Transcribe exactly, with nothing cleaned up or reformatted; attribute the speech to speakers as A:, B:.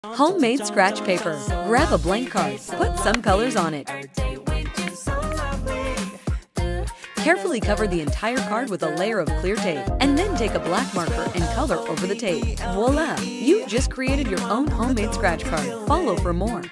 A: Homemade scratch paper. Grab a blank card, put some colors on it. Carefully cover the entire card with a layer of clear tape, and then take a black marker and color over the tape. Voila! You just created your own homemade scratch card. Follow for more.